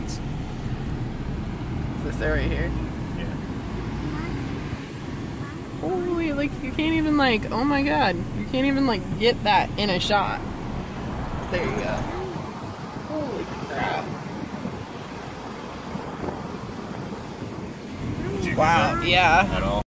sense. This area here. Yeah. Holy, like, you can't even, like, oh my god. You can't even, like, get that in a shot. There you go. Holy crap. Did you Wow, hear that yeah. at all?